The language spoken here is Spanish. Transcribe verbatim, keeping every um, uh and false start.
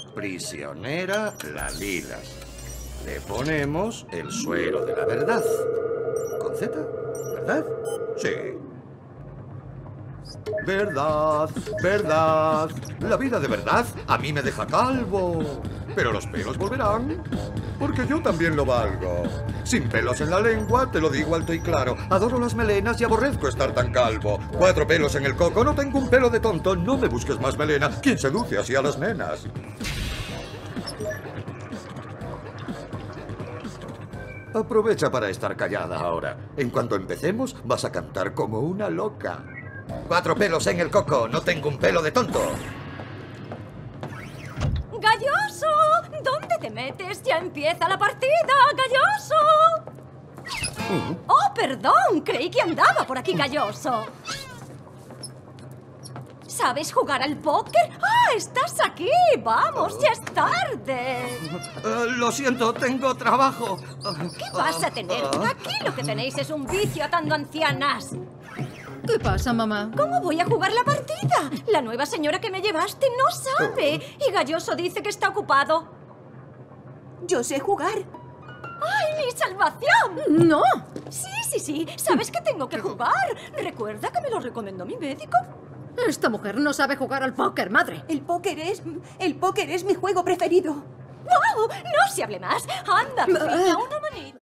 Prisionera la Lilas. Le ponemos el suero de la verdad. ¿Con Z? ¿Verdad? Sí. Verdad, verdad. La vida de verdad a mí me deja calvo. Pero los pelos volverán, porque yo también lo valgo. Sin pelos en la lengua, te lo digo alto y claro. Adoro las melenas y aborrezco estar tan calvo. Cuatro pelos en el coco, no tengo un pelo de tonto. No me busques más melena. ¿Quién seduce así a las nenas? Aprovecha para estar callada ahora. En cuanto empecemos, vas a cantar como una loca. Cuatro pelos en el coco, no tengo un pelo de tonto. ¡Galloso! ¿Dónde te metes? ¡Ya empieza la partida! ¡Galloso! Uh. ¡Oh, perdón! Creí que andaba por aquí, Galloso. ¿Sabes jugar al póker? ¡Ah, estás aquí! ¡Vamos, ya es tarde! Uh, lo siento, tengo trabajo. ¿Qué vas a tener? Aquí lo que tenéis es un vicio atando ancianas. ¿Qué pasa, mamá? ¿Cómo voy a jugar la partida? La nueva señora que me llevaste no sabe. Y Galloso dice que está ocupado. Yo sé jugar. ¡Ay, mi salvación! ¡No! Sí, sí, sí. ¿Sabes que tengo que jugar? ¿Recuerda que me lo recomendó mi médico? Esta mujer no sabe jugar al póker, madre. El póker es... El póker es mi juego preferido. ¡Wow! No se hable más. Anda, Rufina, una manita.